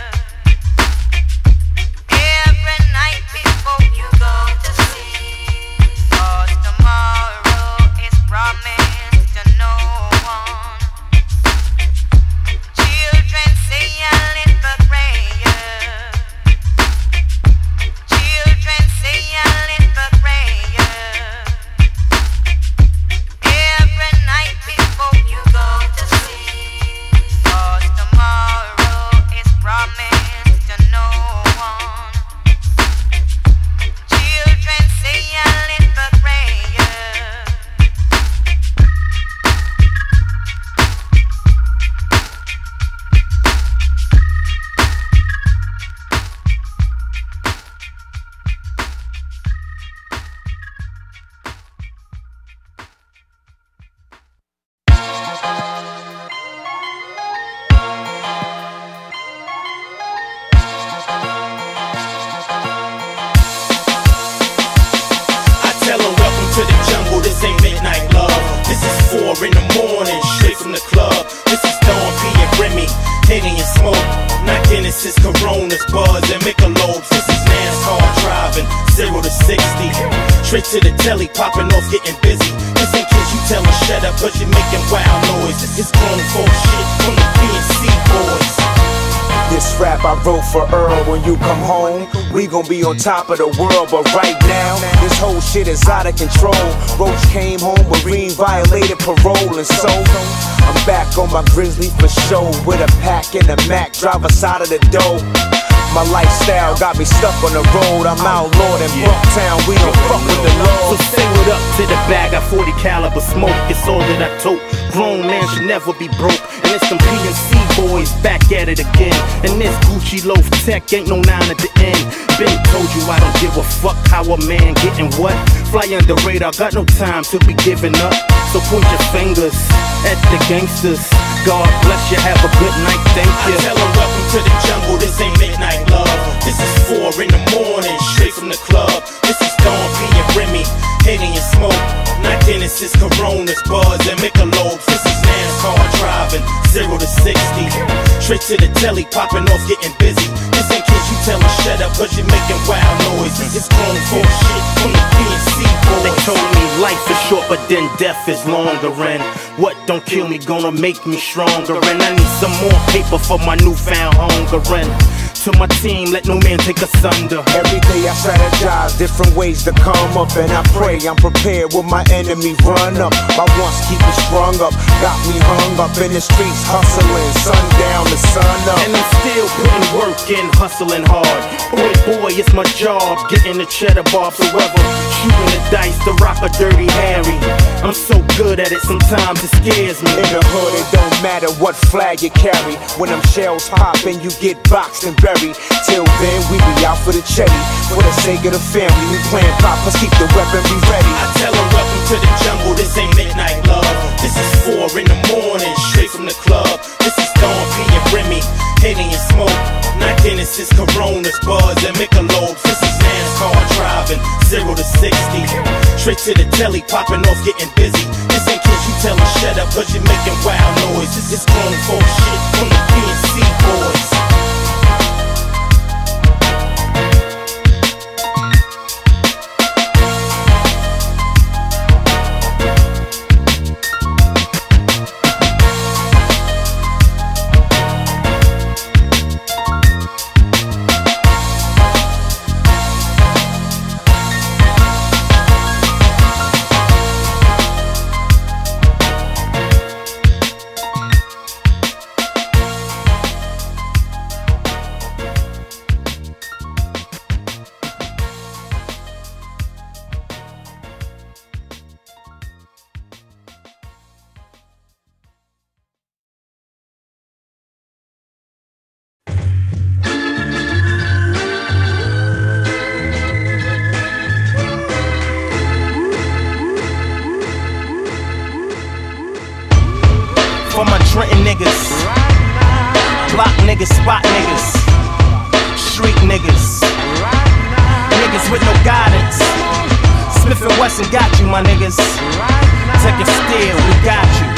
every night before you go to sleep, 'cause tomorrow is promised to no one. Children say a little prayer. Children say a little prayer every night before you go to sleep, 'cause tomorrow is promised to no one. Children say a little prayer. In the morning, straight from the club. This is Dawn P and Remy, Henny and Smoke. Not Genesis, Coronas, Buzz and Michelobes. This is NASCAR driving, zero to sixty. Straight to the telly, popping off, getting busy. This ain't kids, you tell them shut up, cause you're making wild noise. This is grown folk shit from the B and C boys. This rap I wrote for Earl. When you come home, we gon' be on top of the world. But right now, this whole shit is out of control. Roach came home, Marine violated parole. And so, I'm back on my Grizzly for show. With a pack and a Mac, drive us out of the dough. My lifestyle got me stuck on the road. I'm outlawed in Bucktown, we don't fuck with the law. So say what up to the bag, got forty caliber smoke. It's all that I tote. Grown man should never be broke. And it's them P and C boys back at it again. And this Gucci loaf tech ain't no nine at the end. Been told you I don't give a fuck how a man getting what. Fly under radar, got no time to be giving up. So point your fingers at the gangsters. God bless you, have a good night, thank you. I tell them welcome to the jungle, this ain't midnight love. This is four in the morning, straight from the club. This is Dawn P and Remy, Henny and Smoke. Not Genesis, Coronas, Buzz and Michelobes. This is NASCAR driving, zero to sixty. Straight to the telly, popping off, getting busy. This ain't kids, you tell them shut up, cause you're making wild noises. It's grown folk shit from the B and C boys. They told me life is short, but then death is longer. And what don't kill me gonna make me stronger. And I need some more paper for my newfound hunger. And to my team, let no man take us under. Every day I strategize different ways to come up, and I pray I'm prepared when my enemy run up. My wants keep me sprung up, got me hung up in the streets hustling, sundown to sun up. And I'm still putting work in, hustling hard. Boy, boy, it's my job, getting the cheddar bar forever. Shooting the dice to rock a dirty Harry. I'm so good at it, sometimes it scares me. In the hood, it don't matter what flag you carry. When them shells pop and you get boxed and buried. Till then, we be out for the cherry. For the sake of the family, we playing pop, let's keep the weaponry ready. I tell them welcome to the jungle, this ain't midnight love. This is four in the morning, straight from the club. This is Dawn P and Remy, Henny and Smoke. Not Genesis, Coronas, Buzz and Michelobes. This is NASCAR driving, zero to sixty. Straight to the telly, popping off, getting busy. This ain't kids, you tell them shut up, cause you're making wild noises. It's grown folk shit from the B and C boys. for my Trenton niggas, block niggas, spot niggas, street niggas, niggas with no guidance. Smif-n-Wessun got you, my niggas. Tech and Steel, we got you.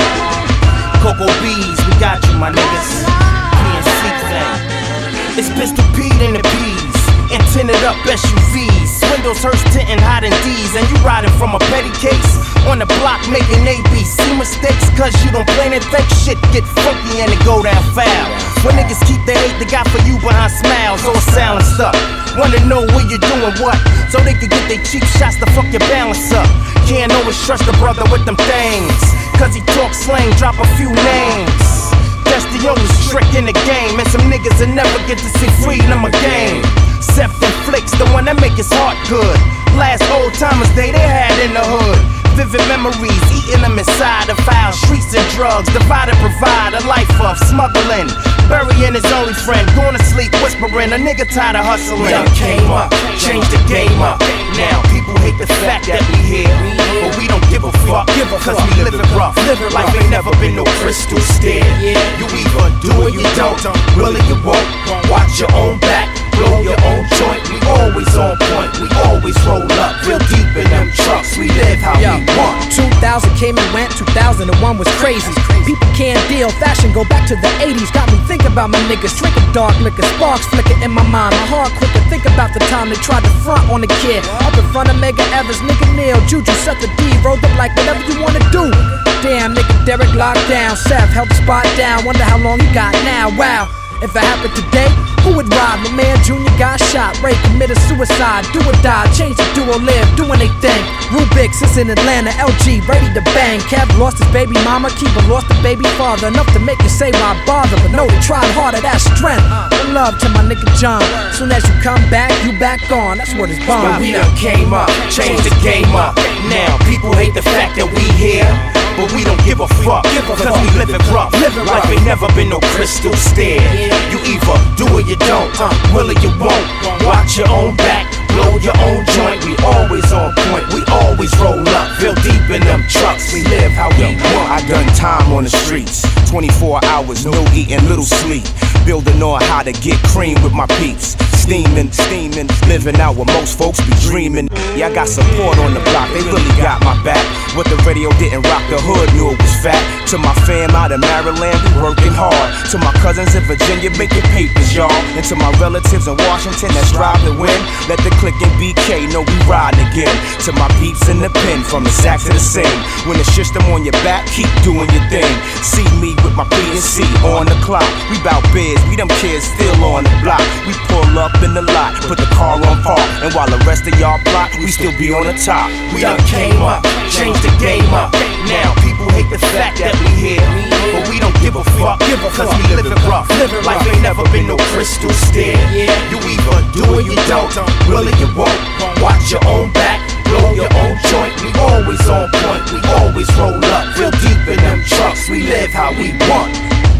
Cocoa Bees, we got you, my niggas. P and C thing. It's Pistol Pete in the P's and tinted up S U Vs. Windows, Hearst, tintin', hiding D's, and you riding from a petty case on the block making A B C mistakes, cause you don't plan and think shit get funky and it go down foul. When niggas keep the hate they got for you behind smiles, all silent stuff. Wanna know where you're doing what, so they could get their cheap shots to fuck your balance up. Can't always trust a brother with them things, cause he talk slang, drop a few names. That's the only trick in the game, and some niggas will never get to see freedom again. Except in flicks, the one that make his heart good. Last old timers day they had in the hood. Vivid memories, eating them inside the foul streets and drugs. Divide and provide a life of smuggling, burying his only friend, going to sleep whispering, a nigga tired of hustling. We done came up, changed the game up. Now people hate the fact that we here, but we don't give a fuck, cause we living rough. Life ain't never been no crystal stair. You either do or you don't, will or you won't. Watch your own back, blow your own joint. We always on point, we always roll up real deep in them trucks. We live how Yo, we want. two thousand came and went, two thousand one was crazy. People can't deal, fashion go back to the eighties. Got me thinking about my niggas, drinking dark liquor, sparks flicker in my mind. My heart quicker, think about the time they tried to front on the kid. Up in front of Mega Evers, nigga Neil, Juju, set the D, rolled up like whatever you wanna do. Damn, nigga Derek locked down, Seth held the spot down, wonder how long he got now, wow. If it happened today, who would ride? My man Junior got shot, Ray committed suicide, do or die, change the duo live, doing they thing. Rubik's is in Atlanta, L G ready to bang. Kev lost his baby mama, Keeper lost the baby father. Enough to make you say why bother, but no, they tried harder, that's strength. And love to my nigga John, soon as you come back, you back on, that's what it's bomb. We done came up, changed the game up. Now people hate the fact that we here, but we don't give a fuck, cause we living rough. Life ain't never been no crystal stair. You either do or you don't, will or you won't. Watch your own back, blow your own joint. We always on point, we always roll up real deep in them trucks. We live how we want. I done time on the streets, twenty-four hours, no eating, little sleep. Building on how to get cream with my peeps. Steaming, steaming, living out what most folks be dreaming. Yeah, I got support on the block, they really got my back. What the radio didn't rock, the hood knew it was fat. To my fam out of Maryland, we working hard. To my cousins in Virginia, making papers, y'all. And to my relatives in Washington that strive to win, let the click and B K know we riding again. To my peeps in the pen, from the sack to the sing. When the system on your back, keep doing your thing. See me with my P and C on the clock. We bout biz, we them kids still on the block. We pull up in the lot, put the car on park, and while the rest of y'all block, we still be on the top. We done came up, changed the game up. Now people hate the fact that we here, but we don't give a fuck, cause we living rough. Life ain't never been no crystal stair. You either do or you don't, will or you won't. Watch your own back, blow your own joint. We always on point, we always roll up real deep in them trucks. We live how we want.